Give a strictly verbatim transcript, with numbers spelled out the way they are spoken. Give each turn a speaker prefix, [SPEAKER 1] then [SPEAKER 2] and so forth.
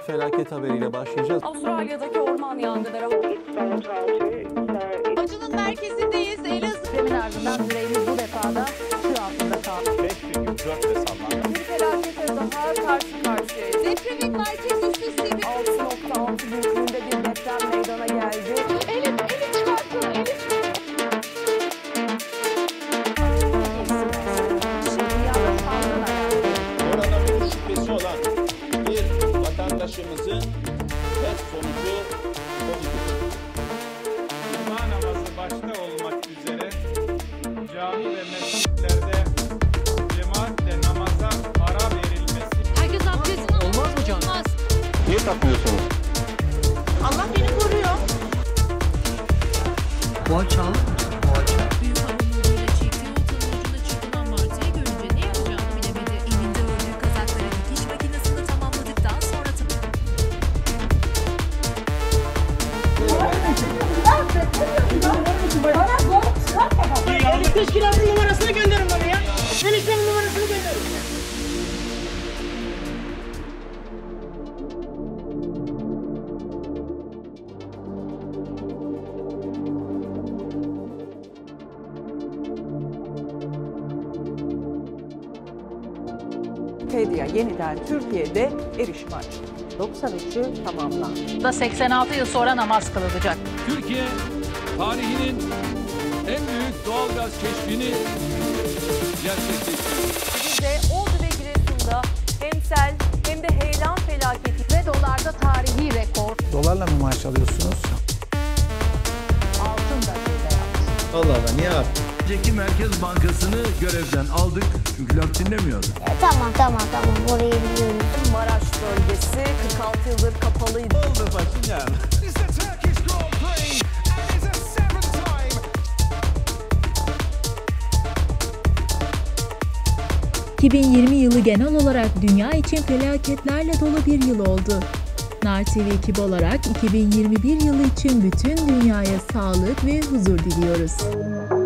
[SPEAKER 1] felaket haberiyle başlayacağız.
[SPEAKER 2] Avustralya'daki orman yangınları.
[SPEAKER 3] Acının merkezindeyiz. Elazığ.
[SPEAKER 2] Demin ardından yüreğimiz bu defada su altında kaldı.
[SPEAKER 4] beş virgül dört de sallandı.
[SPEAKER 2] Bir felakete daha karşı karşıyayız.
[SPEAKER 3] Depremin merkez üssü seviye.
[SPEAKER 2] altı nokta altı büyüklüğünde bir deprem meydana geldi.
[SPEAKER 3] Elif, Elif çıkartın. Elif.
[SPEAKER 2] Dünyada salgın ayağı.
[SPEAKER 4] Koronavirüs şüphesi olan bir vatandaşımızın test sonucu pozitif.
[SPEAKER 5] Cuma namazı başta olmak üzere cami ve mescitlerde cemaatle namaza ara verilmesi.
[SPEAKER 3] Herkes abdestini alır.
[SPEAKER 1] Olmaz mı canım?
[SPEAKER 3] Olmaz.
[SPEAKER 1] Niye takmıyorsunuz?
[SPEAKER 3] Allah beni koruyor.
[SPEAKER 6] Poğaça alır mısın? Poğaça.
[SPEAKER 7] Büyük hamurluğuyla çektiği oltanın ucunda çırpılan martıya görünce ne yapacağını bilemedi. Elinde ördüğü kazakları dikiş makinesini tamamladıktan sonra
[SPEAKER 8] Teşkilatın numarasını gönderin bana ya. Eniştemin numarasını gönderin.
[SPEAKER 9] Wikipedia yeniden Türkiye'de erişim açtı. doksan üçü tamamlandı.
[SPEAKER 3] Da seksen altı yıl sonra namaz kılınacak.
[SPEAKER 10] Türkiye tarihinin en büyük doğalgaz keşfini gerçekleştirdi.
[SPEAKER 2] Biz de Ordu ve Giresun'da hem sel hem de heyelan felaketi
[SPEAKER 3] Ve dolarda tarihi rekor.
[SPEAKER 6] Dolarla mı maaş alıyorsunuz?
[SPEAKER 9] Altın da böyle yaptı.
[SPEAKER 4] Allah Allah niye abi?
[SPEAKER 10] Önceki Merkez Bankası'nı görevden aldık çünkü laf dinlemiyordu.
[SPEAKER 8] Tamam tamam tamam orayı biliyorum.
[SPEAKER 2] Maraş bölgesi kırk altı yıldır kapalıydı.
[SPEAKER 4] Oldu Paşinyan.
[SPEAKER 7] iki bin yirmi yılı genel olarak dünya için felaketlerle dolu bir yıl oldu. Nar T V ekip olarak iki bin yirmi bir yılı için bütün dünyaya sağlık ve huzur diliyoruz.